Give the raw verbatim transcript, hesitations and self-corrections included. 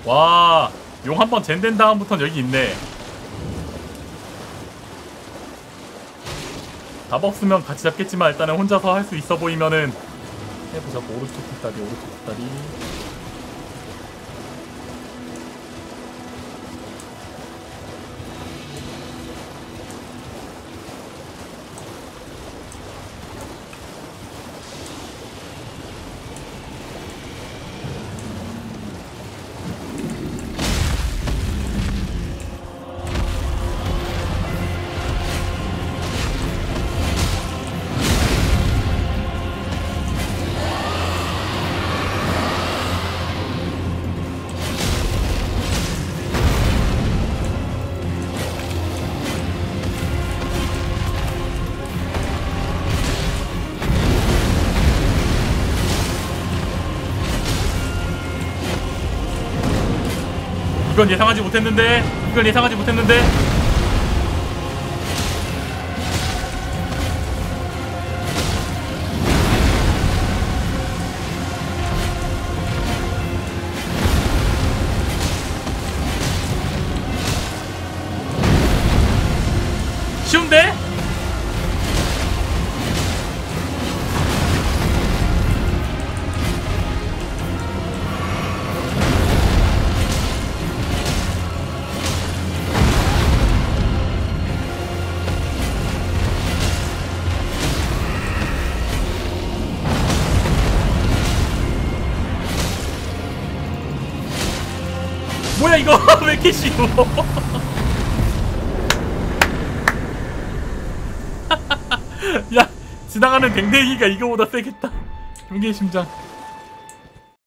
와, 용 한 번 젠된 다음부터는 여기 있네. 답 없으면 같이 잡겠지만 일단은 혼자서 할 수 있어 보이면은 해보자. 오른쪽 뒷다리, 오른쪽 뒷다리. 이건 예상하지 못했는데. 이걸 예상하지 못했는데. 쉬운데? 뭐야 이거. 왜 이렇게 쉬워. 야, 지나가는 댕댕이가 이거보다 세겠다. 경계의 심장.